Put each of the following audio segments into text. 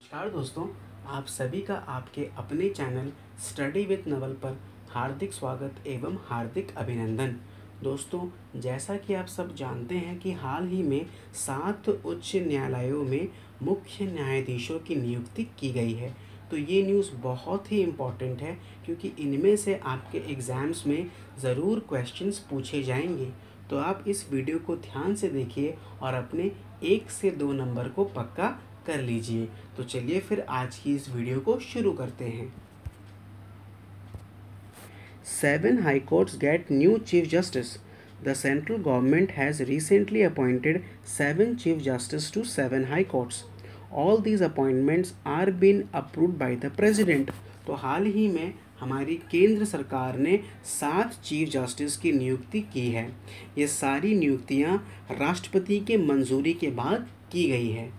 नमस्कार दोस्तों, आप सभी का आपके अपने चैनल स्टडी विद नवल पर हार्दिक स्वागत एवं हार्दिक अभिनंदन। दोस्तों, जैसा कि आप सब जानते हैं कि हाल ही में 7 उच्च न्यायालयों में मुख्य न्यायाधीशों की नियुक्ति की गई है। तो ये न्यूज़ बहुत ही इम्पॉर्टेंट है क्योंकि इनमें से आपके एग्ज़ाम्स में ज़रूर क्वेश्चंस पूछे जाएंगे। तो आप इस वीडियो को ध्यान से देखिए और अपने 1 से 2 नंबर को पक्का कर लीजिए। तो चलिए फिर आज की इस वीडियो को शुरू करते हैं। 7 high courts get new chief justice. The central government has recently appointed 7 chief justice to 7 high courts. All these appointments are being approved by the president. तो हाल ही में हमारी केंद्र सरकार ने 7 चीफ जस्टिस की नियुक्ति की है। ये सारी नियुक्तियां राष्ट्रपति के मंजूरी के बाद की गई है।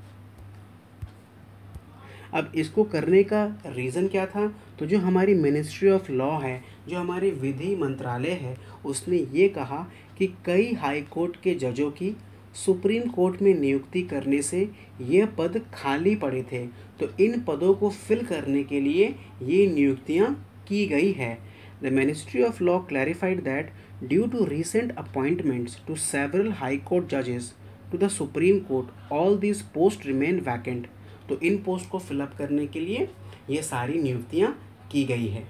अब इसको करने का रीज़न क्या था? तो जो हमारी मिनिस्ट्री ऑफ लॉ है, जो हमारी विधि मंत्रालय है, उसने ये कहा कि कई हाई कोर्ट के जजों की सुप्रीम कोर्ट में नियुक्ति करने से ये पद खाली पड़े थे, तो इन पदों को फिल करने के लिए ये नियुक्तियाँ की गई है। The ministry of law clarified that due to recent appointments to several high court जजेस to the supreme court all this post remain vacant. तो इन पोस्ट को फिलअप करने के लिए ये सारी नियुक्तियां की गई है।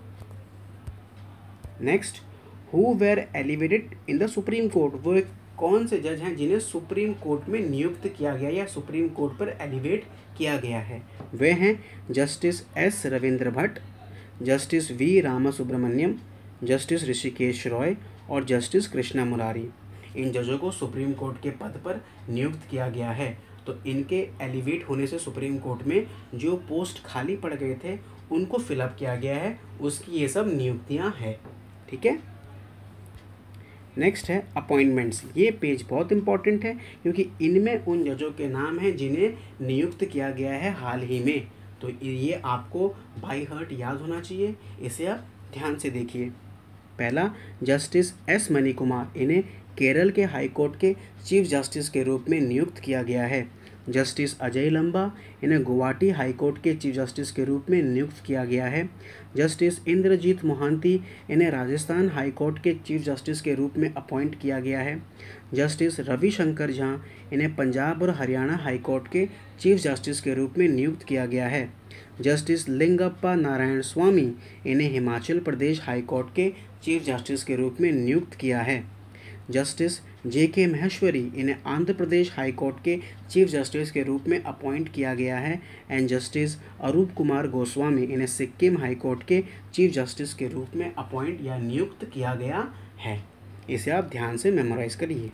Next, who were elevated in the supreme court. वो कौन से जज हैं जिन्हें सुप्रीम कोर्ट में नियुक्त किया गया या सुप्रीम कोर्ट पर एलिवेट किया गया है? वे हैं justice S Ravindra Bhat, justice V Ramasubramanian, justice Hrishikesh Roy और जस्टिस कृष्णा मुरारी। इन जजों को सुप्रीम कोर्ट के पद पर नियुक्त किया गया है। तो इनके एलिवेट होने से सुप्रीम कोर्ट में जो पोस्ट खाली पड़ गए थे उनको फिलअप किया गया है, उसकी ये सब नियुक्तियां हैं। ठीक है। नेक्स्ट है अपॉइंटमेंट्स। ये पेज बहुत इंपॉर्टेंट है क्योंकि इनमें उन जजों के नाम हैं जिन्हें नियुक्त किया गया है हाल ही में। तो ये आपको बाय हार्ट याद होना चाहिए, इसे आप ध्यान से देखिए। पहला, जस्टिस एस मनी कुमार, इन्हें केरल के हाई कोर्ट के चीफ जस्टिस के रूप में नियुक्त किया गया है। जस्टिस अजय लंबा, इन्हें गुवाहाटी हाई कोर्ट के चीफ जस्टिस के रूप में नियुक्त किया गया है। जस्टिस इंद्रजीत मोहांती, इन्हें राजस्थान हाई कोर्ट के चीफ जस्टिस के रूप में अपॉइंट किया गया है। जस्टिस रविशंकर झा, इन्हें पंजाब और हरियाणा हाई कोर्ट के चीफ जस्टिस के रूप में नियुक्त किया गया है। जस्टिस लिंगप्पा नारायण स्वामी, इन्हें हिमाचल प्रदेश हाई कोर्ट के चीफ जस्टिस के रूप में नियुक्त किया है। Justice J K. महेश्वरी, इन्हें आंध्र प्रदेश हाई कोर्ट के चीफ जस्टिस के रूप में अपॉइंट किया गया है। एंड जस्टिस अरूप कुमार गोस्वामी, इन्हें सिक्किम हाई कोर्ट के चीफ जस्टिस के रूप में अपॉइंट या नियुक्त किया गया है। इसे आप ध्यान से मेमोराइज करिए।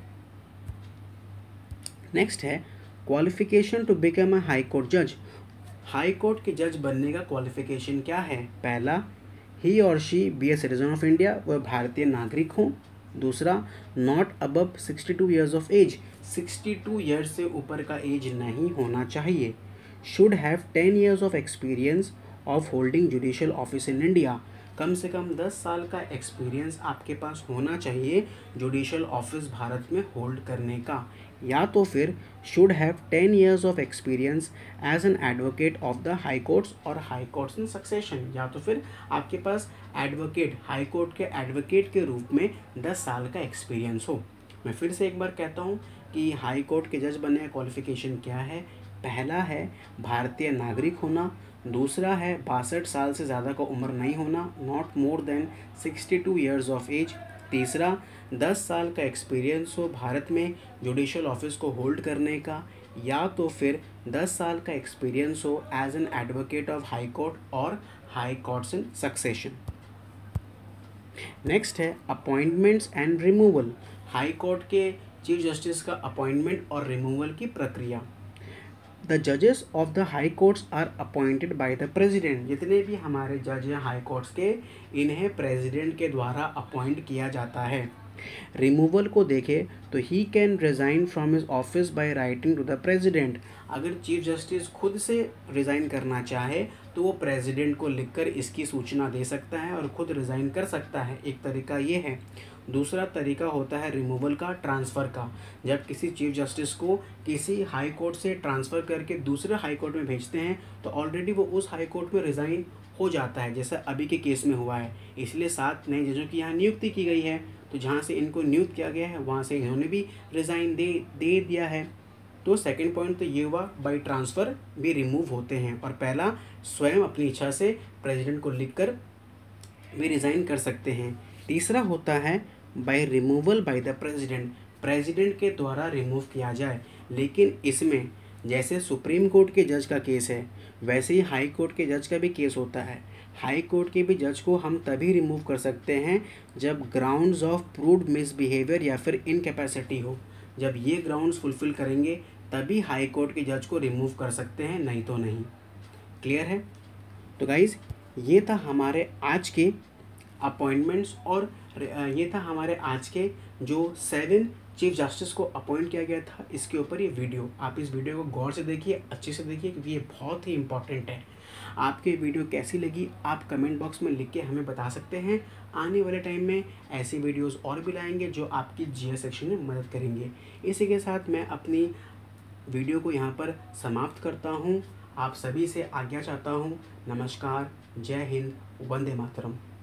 नेक्स्ट है qualification to become a high court जज। हाई कोर्ट के जज बनने का क्वालिफिकेशन क्या है? पहला, ही और she be a citizen of India, वह भारतीय नागरिक हों। दूसरा, not above 62 years of age, 62 years से ऊपर का एज नहीं होना चाहिए। Should have 10 years of experience of holding judicial office in India, कम से कम 10 साल का एक्सपीरियंस आपके पास होना चाहिए जुडिशियल ऑफिस भारत में होल्ड करने का। या तो फिर should have 10 years of experience as an advocate of the high courts और हाई कोर्ट्स इन सक्सेशन, या तो फिर आपके पास एडवोकेट, हाई कोर्ट के एडवोकेट के रूप में 10 साल का एक्सपीरियंस हो। मैं फिर से एक बार कहता हूँ कि हाई कोर्ट के जज बनने का क्वालिफिकेशन क्या है? पहला है भारतीय नागरिक होना। दूसरा है 62 साल से ज़्यादा का उम्र नहीं होना, not more than 62 years of age. तीसरा, 10 साल का एक्सपीरियंस हो भारत में जुडिशियल ऑफिस को होल्ड करने का, या तो फिर 10 साल का एक्सपीरियंस हो as an advocate of high court और high courts in succession. Next है appointments and removal. High court के चीफ जस्टिस का अपॉइंटमेंट और रिमूवल की प्रक्रिया। द जजेस of the high courts are appointed by the president. जितने भी हमारे जज हैं हाई कोर्ट्स के, इन्हें प्रेसिडेंट के द्वारा अपॉइंट किया जाता है। रिमूवल को देखें तो he can resign from his office by writing to the president. अगर चीफ जस्टिस खुद से रिज़ाइन करना चाहे तो वो प्रेसिडेंट को लिखकर इसकी सूचना दे सकता है और खुद रिज़ाइन कर सकता है। एक तरीका ये है। दूसरा तरीका होता है रिमूवल का, ट्रांसफ़र का। जब किसी चीफ जस्टिस को किसी हाई कोर्ट से ट्रांसफ़र करके दूसरे हाई कोर्ट में भेजते हैं तो ऑलरेडी वो उस हाई कोर्ट में रिज़ाइन हो जाता है, जैसा अभी के केस में हुआ है। इसलिए 7 नए जजों की यहाँ नियुक्ति की गई है, तो जहाँ से इनको नियुक्त किया गया है वहाँ से इन्होंने भी रिज़ाइन दे दिया है। तो सेकंड पॉइंट तो ये हुआ, बाई ट्रांसफ़र भी रिमूव होते हैं। और पहला, स्वयं अपनी इच्छा से प्रेसिडेंट को लिखकर भी रिज़ाइन कर सकते हैं। तीसरा होता है by removal by the president, president के द्वारा रिमूव किया जाए। लेकिन इसमें जैसे सुप्रीम कोर्ट के जज का केस है वैसे ही हाई कोर्ट के जज का भी केस होता है। हाई कोर्ट के भी जज को हम तभी रिमूव कर सकते हैं जब ग्राउंड्स ऑफ प्रूव्ड मिसबिहेवियर या फिर इनकैपेसिटी हो। जब ये ग्राउंड्स फुलफ़िल करेंगे तभी हाई कोर्ट के जज को रिमूव कर सकते हैं, नहीं तो नहीं। क्लियर है? तो गाइज़, ये था हमारे आज के अपॉइंटमेंट्स और ये था हमारे आज के जो 7 चीफ जस्टिस को अपॉइंट किया गया था, इसके ऊपर ये वीडियो। आप इस वीडियो को गौर से देखिए, अच्छे से देखिए, क्योंकि ये बहुत ही इंपॉर्टेंट है। आपकी वीडियो कैसी लगी आप कमेंट बॉक्स में लिख के हमें बता सकते हैं। आने वाले टाइम में ऐसी वीडियोस और भी लाएंगे जो आपकी जीएस सेक्शन में मदद करेंगे। इसी के साथ मैं अपनी वीडियो को यहाँ पर समाप्त करता हूँ। आप सभी से आज्ञा चाहता हूँ। नमस्कार, जय हिंद, वंदे मातरम।